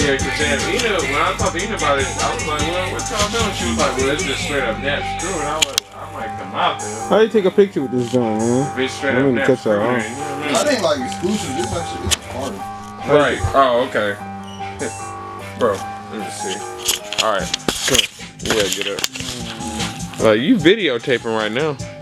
Yeah, because Ina, when I talked to Ina about it, I was like, well, what y'all doing? She was like, well, it's just straight up net screw. And I might come out there. How you take a picture with this joint, man? Bitch, straight up net screw. That ain't like exclusive. This actually is part of it. Right. Oh, okay. Bro, let me see. Alright. Yeah, get up. You videotaping right now.